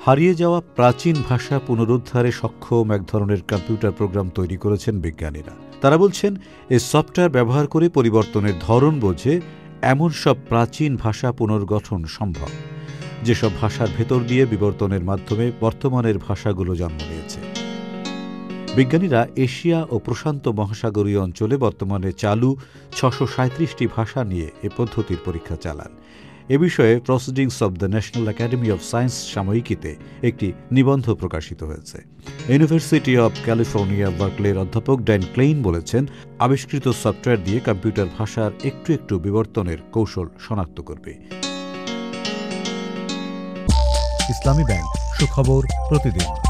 হারিয়ে যাওয়া প্রাচীন ভাষা পুনরুদ্ধারে সক্ষম এক ধরনের কম্পিউটার প্রোগ্রাম তৈরি করেছেন বিজ্ঞানীরা। তারা বলছেন, এই সফটওয়্যার ব্যবহার করে পরিবর্তনের ধরন বোঝে এমন সব প্রাচীন ভাষা পুনর্গঠন সম্ভব, যেসব ভাষার ভেতর দিয়ে বিবর্তনের মাধ্যমে বর্তমানের ভাষাগুলো জন্ম নিয়েছে। বিজ্ঞানীরা এশিয়া ও প্রশান্ত মহাসাগরীয় অঞ্চলে বর্তমানে চালু ৬৩৭টি ভাষা নিয়ে এ পদ্ধতির পরীক্ষা চালান। এ বিষয়ে Proceedings of the National Academy of Science সাময়িকীতে একটি নিবন্ধ প্রকাশিত হয়েছে। ইউনিভার্সিটি অব ক্যালিফোর্নিয়া বার্কলের অধ্যাপক ড্যান ক্লেইন বলেছেন, আবিষ্কৃত সফটওয়্যার দিয়ে কম্পিউটার ভাষার একটু একটু বিবর্তনের কৌশল শনাক্ত করবে। ইসলামী ব্যাংক, সুখবর প্রতিদিন।